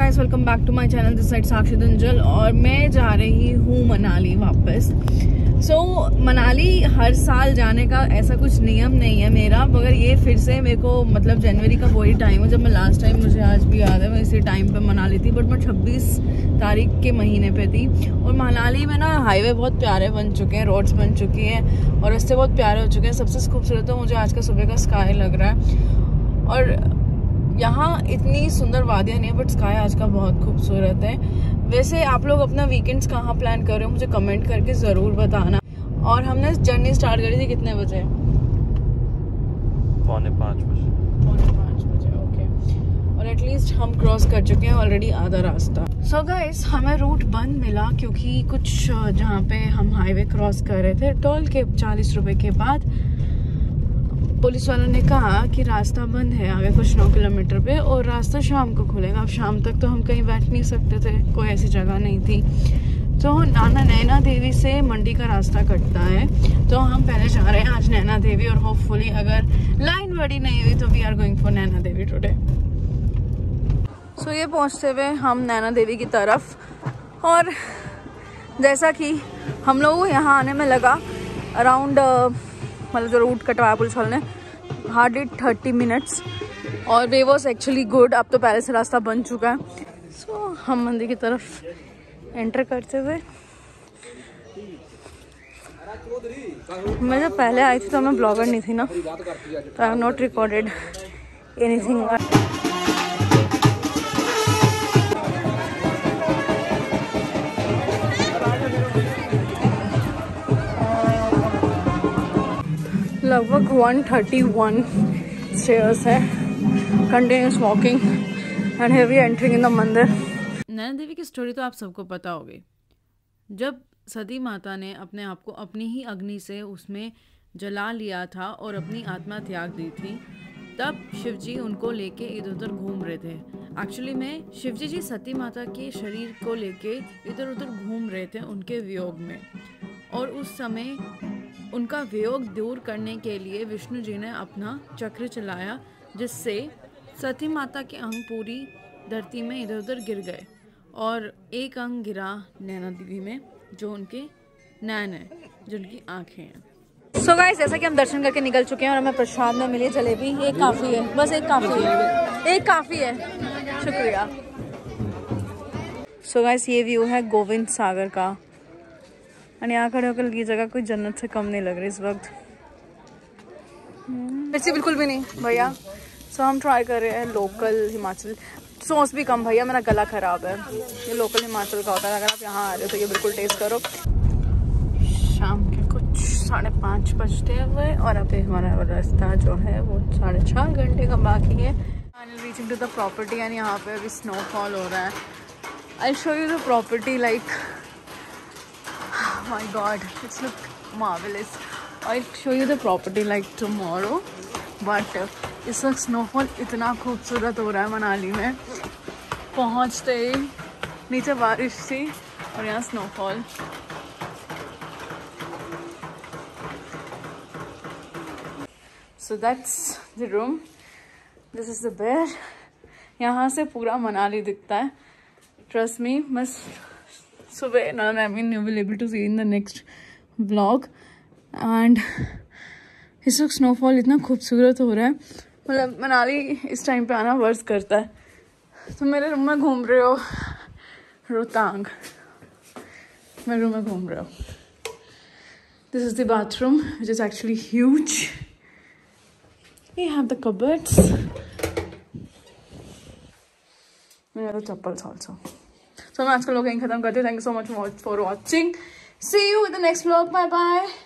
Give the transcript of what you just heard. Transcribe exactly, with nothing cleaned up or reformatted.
Guys, welcome back to my channel. This side Sakshi दंजल और मैं जा रही हूँ मनाली वापस। सो so, मनाली हर साल जाने का ऐसा कुछ नियम नहीं है मेरा, मगर ये फिर से मेरे को मतलब जनवरी का वही टाइम है जब मैं लास्ट टाइम, मुझे आज भी याद है, मैं इसी टाइम पे मनाली थी। बट मैं छब्बीस तारीख के महीने पे थी। और मनाली में ना हाईवे बहुत प्यारे बन चुके हैं, रोड्स बन चुकी हैं और रास्ते बहुत प्यारे हो चुके हैं। सबसे खूबसूरत तो मुझे आज का सुबह का स्काई लग रहा है। और यहाँ इतनी सुंदर वादियाँ नहीं है, बट स्काई आज का बहुत खूबसूरत है। वैसे आप लोग अपना वीकेंड्स कहाँ प्लान कर रहे हो मुझे कमेंट करके ज़रूर बताना। और हमने जर्नी स्टार्ट करी थी कितने बजे? पौने पाँच बजे। पौने पाँच बजे, ओके। और एटलीस्ट हम क्रॉस कर चुके हैं ऑलरेडी आधा रास्ता। सो गाइस, हमें रूट बंद मिला क्योंकि कुछ जहाँ पे हम हाईवे क्रॉस कर रहे थे, टोल के चालीस रुपए के बाद पुलिस वालों ने कहा कि रास्ता बंद है आगे कुछ नौ किलोमीटर पे और रास्ता शाम को खुलेगा। अब शाम तक तो हम कहीं बैठ नहीं सकते थे, कोई ऐसी जगह नहीं थी। तो नाना नैना देवी से मंडी का रास्ता कटता है, तो हम पहले जा रहे हैं आज नैना देवी। और होपफुली अगर लाइन बड़ी नहीं हुई तो we are going for Naina Devi today. So ये पहुंचते हुए हम नैना देवी की तरफ, और जैसा कि हम लोगों को यहाँ आने में लगा अराउंड मतलब जो रूट कटवाया पुलिस वालों ने हार्डली थर्टी मिनट्स, और वे वॉज एक्चुअली गुड। अब तो पहले से रास्ता बन चुका है। सो so, हम मंदिर की तरफ एंटर करते हुए, मैं जब पहले आई थी तो मैं ब्लॉगर नहीं थी ना, तो I have not recorded anything. लगभग एक सौ इकतीस स्टेयर्स है, continuous walking and heavy entering in the mandir. Naina देवी की स्टोरी तो आप सबको पता होगी। जब सती माता ने अपने आप को अपनी ही अग्नि से उसमें जला लिया था और अपनी आत्मा त्याग दी थी, तब शिवजी उनको लेके इधर उधर घूम रहे थे। एक्चुअली में शिवजी जी सती माता के शरीर को लेके इधर उधर घूम रहे थे उनके वियोग में, और उस समय उनका वियोग दूर करने के लिए विष्णु जी ने अपना चक्र चलाया, जिससे सती माता के अंग पूरी धरती में इधर उधर गिर गए और एक अंग गिरा नैना देवी में, जो उनके नैन है, जो उनकी आँखें हैं। सो so गाइस, जैसा कि हम दर्शन करके निकल चुके हैं और हमें प्रसाद में मिली जलेबी। एक काफ़ी है, बस एक काफ़ी है, एक काफ़ी है, शुक्रिया। सो so गाइस, ये व्यू है गोविंद सागर का, और यहाँ खड़े होकर की जगह कोई जन्नत से कम नहीं लग रही इस वक्त। वैसे बिल्कुल भी नहीं भैया। सो so, हम ट्राई कर रहे हैं लोकल हिमाचल। सॉस भी कम भैया, मेरा गला खराब है। ये लोकल हिमाचल का होता है, अगर आप यहाँ आ रहे हो तो ये बिल्कुल टेस्ट करो। शाम के कुछ साढ़े पाँच बजते हुए और अभी हमारा रास्ता जो है वो साढ़े चार घंटे का बाकी है। Final reaching to the property, एंड यहाँ पे अभी स्नोफॉल हो रहा है। I show you the property, like my god, it's look marvelous. I'll show you the property like tomorrow, but uh, इस वक्त स्नोफॉल इतना खूबसूरत हो रहा है मनाली में। पहुंचते ही नीचे बारिश थी और यहाँ snowfall. So that's the room. This is the bed. यहाँ से पूरा मनाली दिखता है। Trust me, बस सुबह ना, I mean you will able to see in the next vlog. And इस वक्त स्नोफॉल इतना खूबसूरत हो रहा है, मतलब मनाली इस टाइम पे आना वर्थ करता है। तो मेरे रूम में घूम रहे हो रोहतांग, मेरे रूम में घूम रहे हो। This is the bathroom which is actually huge. We have the cupboards. We have the chappals also. So मैं आज का व्लॉग यहीं खत्म करती हूँ। Thank you so much for watching. See you in the next vlog. Bye bye.